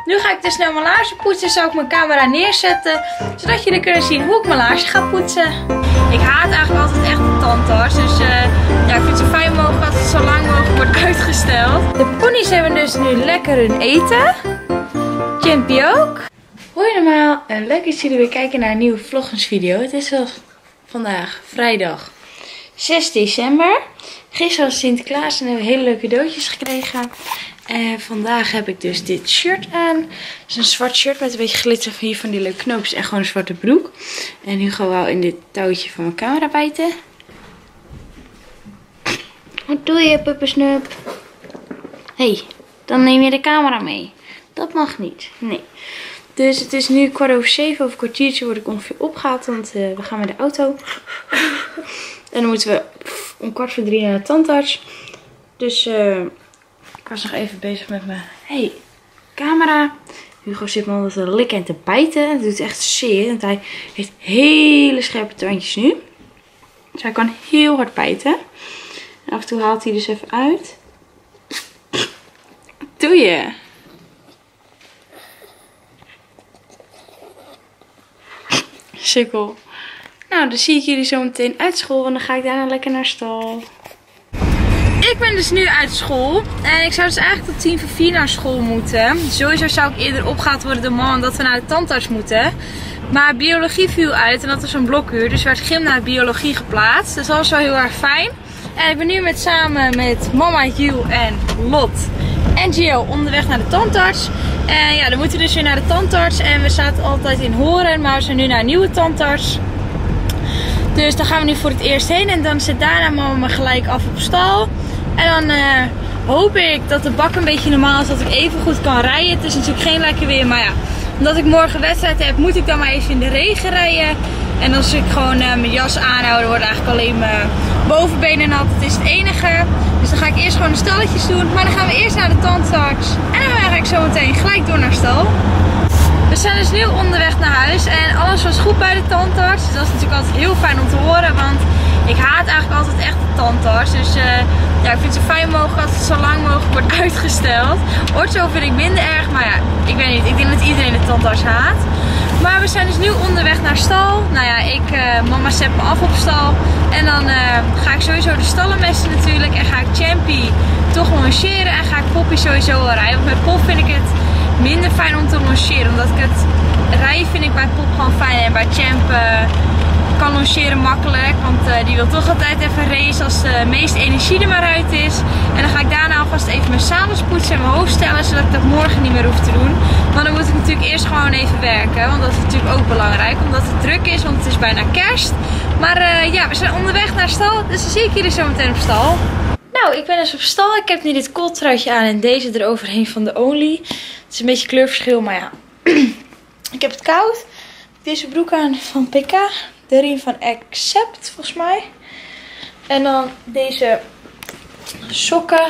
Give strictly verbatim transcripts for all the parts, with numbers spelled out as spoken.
Nu ga ik dus snel mijn laarzen poetsen. Zal ik mijn camera neerzetten. Zodat jullie kunnen zien hoe ik mijn laarzen ga poetsen. Ik haat eigenlijk altijd echt de tandarts. Dus uh, ja, ik vind het zo fijn mogelijk dat het zo lang mogelijk wordt uitgesteld. De ponies hebben dus nu lekker hun eten. Champy ook. Hoi allemaal en leuk dat jullie weer kijken naar een nieuwe vloggingsvideo. Het is wel vandaag vrijdag zes december. Gisteren was Sinterklaas en hebben we hele leuke cadeautjes gekregen. En vandaag heb ik dus dit shirt aan. Het is een zwart shirt met een beetje glitter van hier van die leuke knoopjes en gewoon een zwarte broek. En nu gaan we wel in dit touwtje van mijn camera bijten. Wat doe je, puppesnup? Hé, hey, dan neem je de camera mee. Dat mag niet. Nee. Dus het is nu kwart over zeven. Over een kwartiertje word ik ongeveer opgehaald. Want uh, we gaan met de auto. En dan moeten we om kwart voor drie naar de tandarts. Dus uh, ik was nog even bezig met mijn hey, camera. Hugo zit me altijd te likken en te bijten. Het doet echt zeer. Want hij heeft hele scherpe tandjes nu. Dus hij kan heel hard bijten. En af en toe haalt hij dus even uit. Wat doe je? Sukkel. Nou, dan zie ik jullie zo meteen uit school. En dan ga ik daarna lekker naar stal. Ik ben dus nu uit school. En ik zou dus eigenlijk tot tien voor vier naar school moeten. Sowieso zou ik eerder opgehaald worden door mama omdat we naar de tandarts moeten. Maar biologie viel uit en dat was een blokuur. Dus werd gym naar biologie geplaatst. Dus dat was wel heel erg fijn. En ik ben nu met, samen met mama, Jules en Lot en Gio onderweg naar de tandarts. En ja, dan moeten we dus weer naar de tandarts. En we zaten altijd in Horen, maar we zijn nu naar een nieuwe tandarts. Dus daar gaan we nu voor het eerst heen. En dan zit daarna mama me gelijk af op stal. En dan uh, hoop ik dat de bak een beetje normaal is, dat ik even goed kan rijden. Het is natuurlijk geen lekker weer, maar ja, omdat ik morgen wedstrijd heb, moet ik dan maar even in de regen rijden. En als ik gewoon uh, mijn jas aanhouden, wordt eigenlijk alleen mijn bovenbenen nat. Het is het enige. Dus dan ga ik eerst gewoon de stalletjes doen. Maar dan gaan we eerst naar de tandarts. En dan ga ik zo meteen gelijk door naar stal. We zijn dus nu onderweg naar huis. En alles was goed bij de tandarts. Dus dat is natuurlijk altijd heel fijn om te horen. Want ik haat eigenlijk altijd echt de tandarts. Dus uh, ja, ik vind het zo fijn mogelijk dat het zo lang mogelijk wordt uitgesteld. Ortho vind ik minder erg. Maar ja, ik weet niet. Ik denk dat iedereen de tandarts haat. Maar we zijn dus nu onderweg naar stal. Nou ja, ik, uh, mama zet me af op stal. En dan uh, ga ik sowieso de stallen mesten natuurlijk. En ga ik Champy toch longeren. En ga ik Poppy sowieso wel rijden. Want met Pop vind ik het minder fijn om te longeren. Omdat ik het rijden vind ik bij Pop gewoon fijn. En bij Champ uh, kan longeren makkelijk. Want uh, die wil toch altijd even racen als de meeste energie er maar uit is. En dan ga ik daarna alvast even mijn zadels poetsen en mijn hoofd stellen. Zodat ik dat morgen niet meer hoef te doen. Maar dan moet ik natuurlijk eerst gewoon even werken. Want dat is natuurlijk ook belangrijk. Omdat het druk is. Want het is bijna kerst. Maar uh, ja, we zijn onderweg naar stal. Dus dan zie ik jullie zo meteen op stal. Nou, ik ben dus op stal. Ik heb nu dit kooltruitje aan en deze eroverheen van de Only. Het is een beetje kleurverschil, maar ja. Ik heb het koud. Deze broek aan van P K. De riem van Accept, volgens mij. En dan deze sokken.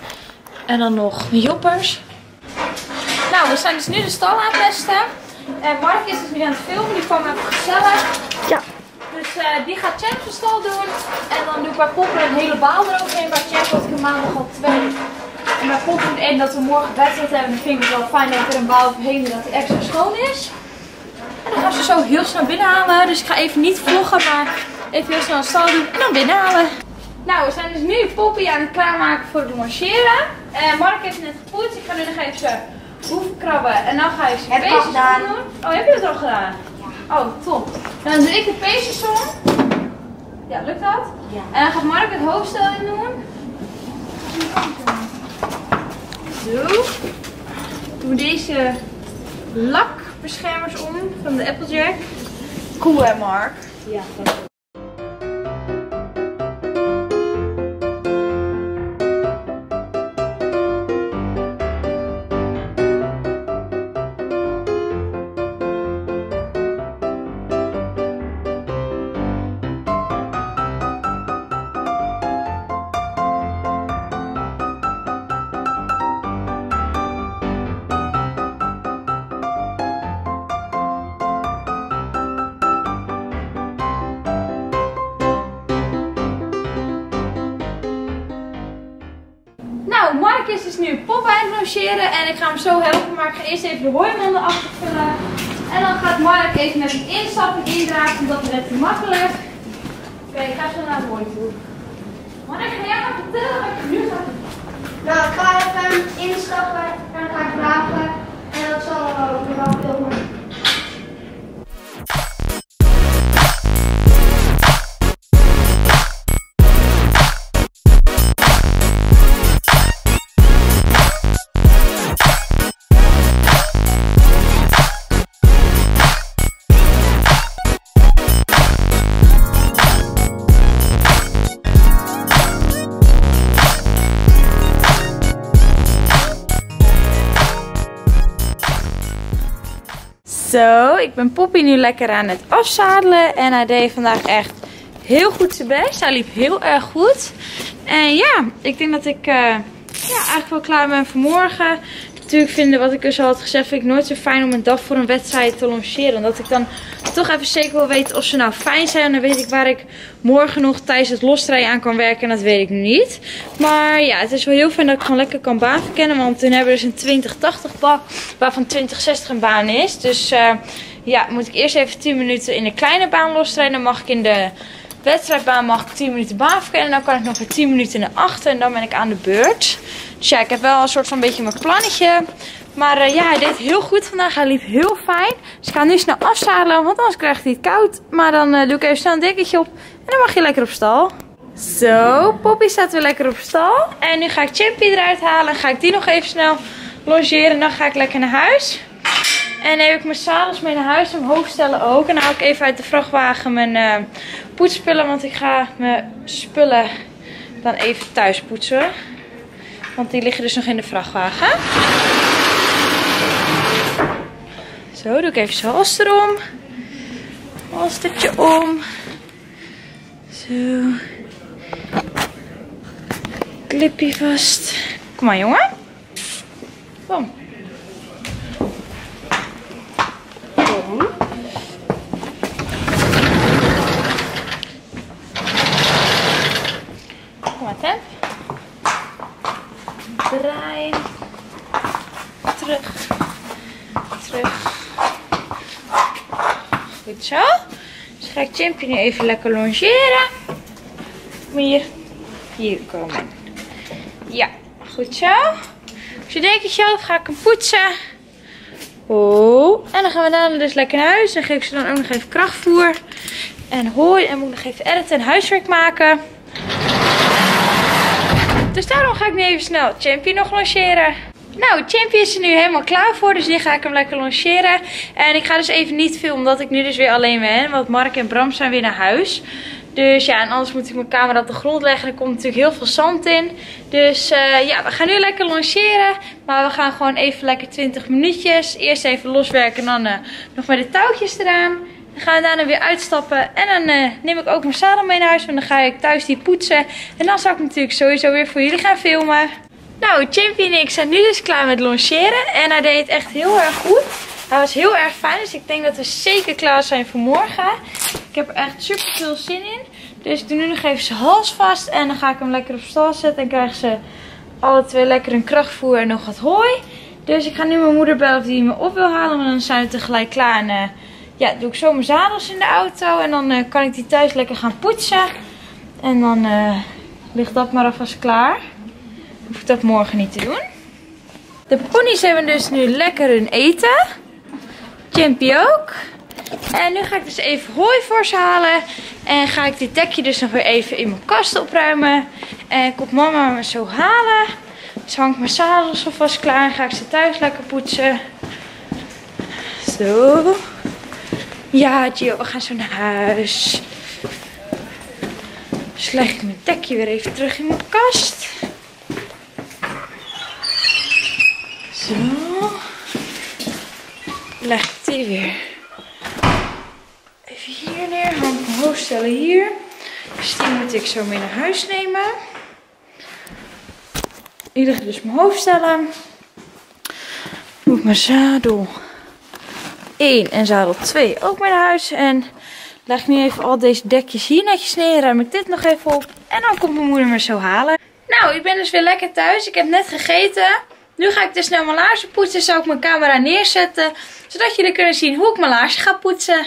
En dan nog joppers. Nou, we zijn dus nu de stal aan het testen. En Mark is dus nu aan het filmen. Die kwam even gezellig. Ja. Dus uh, die gaat Champ de stal doen. En dan doe ik bij Pop een hele baal eroverheen. Bij Champ had ik een maandag al twee. En bij Pop doe ik één dat we morgen wedstrijd hebben. Dan vind ik het wel fijn dat ik er een baal overheen doe dat het extra schoon is. En dan gaan ze zo heel snel binnenhalen. Dus ik ga even niet vloggen, maar even heel snel de stal doen en dan binnenhalen. Nou, we zijn dus nu Poppy aan het klaarmaken voor het longeren. En Mark heeft net gepoetst. Ik ga nu nog even zijn hoeven krabben. En dan ga je zijn peesjes doen. Oh, heb je dat al gedaan? Oh, top. En dan doe ik de peesjes om. Ja, lukt dat? Ja. En dan gaat Mark het hoofdstel in doen. Zo. Doe deze lakbeschermers om van de Applejack. Cool hè, Mark? Ja, dat is logeren en ik ga hem zo helpen. Maar ik ga eerst even de hooimanden afvullen. En dan gaat Mark even met een instappen indraaien, omdat het net te makkelijk. Oké, okay, ik ga zo naar het hooi toe. Mark, ga jij maar vertellen wat je nu gaat doen? Nou, ik ga even instappen en dan ga ik dragen. En dat zal ook wel filmen. Zo, ik ben Poppy nu lekker aan het afzadelen. En hij deed vandaag echt heel goed zijn best. Hij liep heel erg goed. En ja, ik denk dat ik uh, ja, eigenlijk wel klaar ben voor morgen. Natuurlijk vinden, wat ik dus al had gezegd, vind ik nooit zo fijn om een dag voor een wedstrijd te lanceren. Omdat ik dan toch even zeker wil weten of ze nou fijn zijn. En dan weet ik waar ik morgen nog tijdens het losrijden aan kan werken. En dat weet ik nu niet. Maar ja, het is wel heel fijn dat ik gewoon lekker kan baan verkennen. Want toen hebben we dus een twintig tachtig bak, waarvan twintig zestig een baan is. Dus uh, ja, moet ik eerst even tien minuten in de kleine baan losrijden. Dan mag ik in de wedstrijdbaan mag ik tien minuten baan verkennen. Dan kan ik nog weer tien minuten naar achter. En dan ben ik aan de beurt. Dus ja, ik heb wel een soort van beetje mijn plannetje. Maar uh, ja, hij deed heel goed vandaag. Hij liep heel fijn. Dus ik ga nu snel afzadelen, want anders krijgt hij het koud. Maar dan uh, doe ik even snel een dekentje op. En dan mag je lekker op stal. Zo, Poppy staat weer lekker op stal. En nu ga ik Champy eruit halen. Ga ik die nog even snel logeren. En dan ga ik lekker naar huis. En neem ik mijn zadels mee naar huis. En mijn hoofdstellen ook. En dan haal ik even uit de vrachtwagen mijn uh, poetsspullen. Want ik ga mijn spullen dan even thuis poetsen. Want die liggen dus nog in de vrachtwagen. Zo, doe ik even zijn hals erom. Halstertje om. Zo. Clipje vast. Kom maar, jongen. Kom. Kom. Kom maar, Temp. Draaien. Terug. Terug. Goed zo. Dus ga ik Champy nu even lekker longeren. Kom hier. Hier komen. Ja, goed zo. Als je dekentje op, ga ik hem poetsen. Oh. En dan gaan we daarna dus lekker naar huis. Dan geef ik ze dan ook nog even krachtvoer. En hooi. En moet ik nog even editen en huiswerk maken. Dus daarom ga ik nu even snel Champy nog lanceren. Nou, Champy is er nu helemaal klaar voor. Dus nu ga ik hem lekker lanceren. En ik ga dus even niet filmen, omdat ik nu dus weer alleen ben. Want Mark en Bram zijn weer naar huis. Dus ja, en anders moet ik mijn camera op de grond leggen. Er komt natuurlijk heel veel zand in. Dus uh, ja, we gaan nu lekker lanceren. Maar we gaan gewoon even lekker twintig minuutjes. Eerst even loswerken en dan uh, nog met de touwtjes eraan. Dan gaan we daarna weer uitstappen. En dan uh, neem ik ook mijn zadel mee naar huis. Want dan ga ik thuis die poetsen. En dan zal ik natuurlijk sowieso weer voor jullie gaan filmen. Nou, Champy en ik zijn nu dus klaar met lanceren. En hij deed het echt heel erg goed. Hij was heel erg fijn. Dus ik denk dat we zeker klaar zijn voor morgen. Ik heb er echt super veel zin in. Dus ik doe nu nog even zijn hals vast. En dan ga ik hem lekker op stal zetten. En krijgen ze alle twee lekker een krachtvoer en nog wat hooi. Dus ik ga nu mijn moeder bellen of die me op wil halen. Maar dan zijn we tegelijk klaar. En uh, ja, doe ik zo mijn zadels in de auto. En dan uh, kan ik die thuis lekker gaan poetsen. En dan uh, ligt dat maar alvast klaar. Hoef ik dat morgen niet te doen. De ponies hebben dus nu lekker hun eten. Champy ook. En nu ga ik dus even hooi voor ze halen. En ga ik dit dekje dus nog weer even in mijn kast opruimen. En komt mama me zo halen. Dus hang ik mijn zadels alvast klaar. En ga ik ze thuis lekker poetsen. Zo. Ja, Gio, we gaan zo naar huis. Dus leg ik mijn dekje weer even terug in mijn kast. Zo. Leg ik die weer even hier neer. Hang ik mijn hoofdstellen hier. Dus die moet ik zo mee naar huis nemen. Hier liggen dus mijn hoofdstellen. Doe ik mijn zadel één en zadel twee ook mee naar huis. En leg ik nu even al deze dekjes hier netjes neer. Ruim ik dit nog even op. En dan komt mijn moeder me zo halen. Nou, ik ben dus weer lekker thuis. Ik heb net gegeten. Nu ga ik dus snel mijn laarzen poetsen. Zal ik mijn camera neerzetten. Zodat jullie kunnen zien hoe ik mijn laarzen ga poetsen.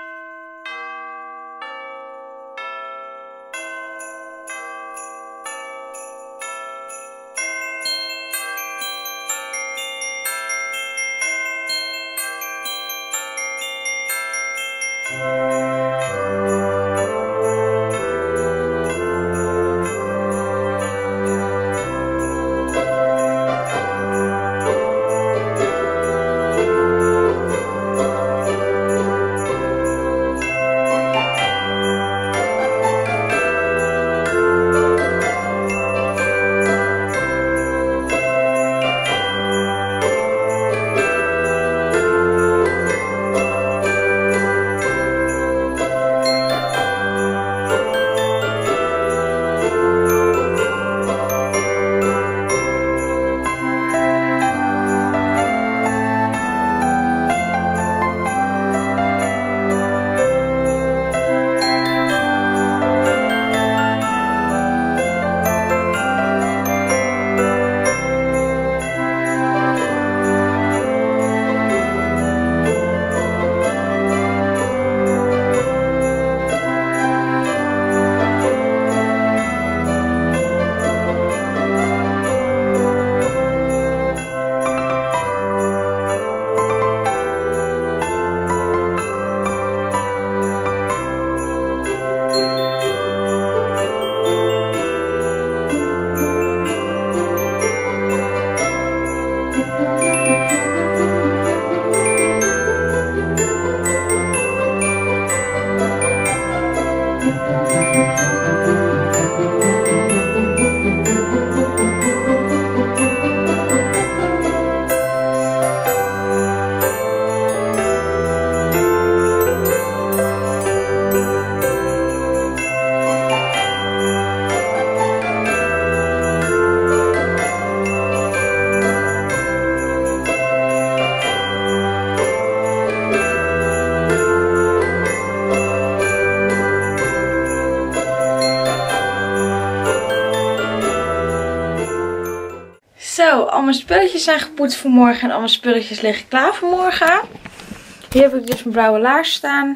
Zo, al mijn spulletjes zijn gepoetst voor morgen en al mijn spulletjes liggen klaar voor morgen. Hier heb ik dus mijn blauwe laars staan.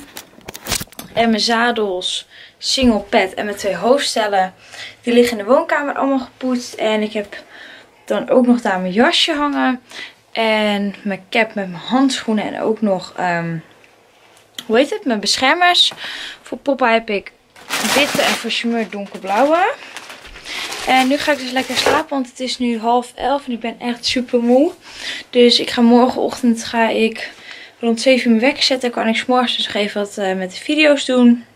En mijn zadels, single pad en mijn twee hoofdstellen. Die liggen in de woonkamer allemaal gepoetst. En ik heb dan ook nog daar mijn jasje hangen. En mijn cap met mijn handschoenen en ook nog, um, hoe heet het, mijn beschermers. Voor Poppa heb ik witte en voor Chumeur donkerblauwe. En nu ga ik dus lekker slapen, want het is nu half elf en ik ben echt super moe. Dus ik ga morgenochtend ga ik rond zeven uur mijn wekker zetten. Dan kan ik 's morgens dus nog even wat uh, met de video's doen.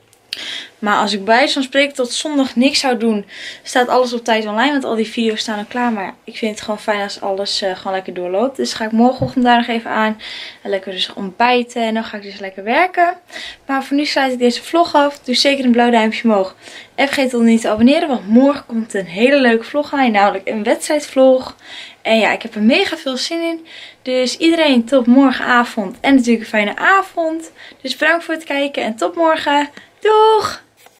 Maar als ik bij wijze van spreken tot zondag niks zou doen, staat alles op tijd online. Want al die video's staan al klaar. Maar ik vind het gewoon fijn als alles uh, gewoon lekker doorloopt. Dus ga ik morgenochtend daar nog even aan. En lekker dus ontbijten. En dan ga ik dus lekker werken. Maar voor nu sluit ik deze vlog af. Doe zeker een blauw duimpje omhoog. En vergeet dan niet te abonneren. Want morgen komt een hele leuke vlog aan. Namelijk een wedstrijdvlog. En ja, ik heb er mega veel zin in. Dus iedereen tot morgenavond. En natuurlijk een fijne avond. Dus bedankt voor het kijken. En tot morgen. Doeg!